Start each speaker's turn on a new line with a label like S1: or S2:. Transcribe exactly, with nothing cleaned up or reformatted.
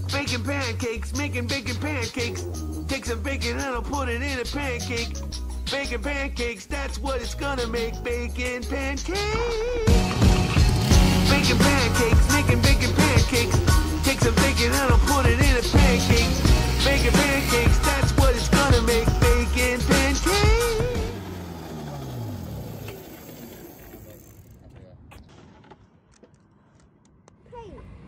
S1: Baking pancakes, making bacon pancakes. Take some bacon and I'll put it in a pancake. Bacon pancakes, that's what it's gonna make. Bacon pancakes. Bacon pancakes, making bacon pancakes. Take some bacon and I'll put it in a pancake. Bacon pancakes, that's what it's gonna make. Bacon pancakes.
S2: Hey.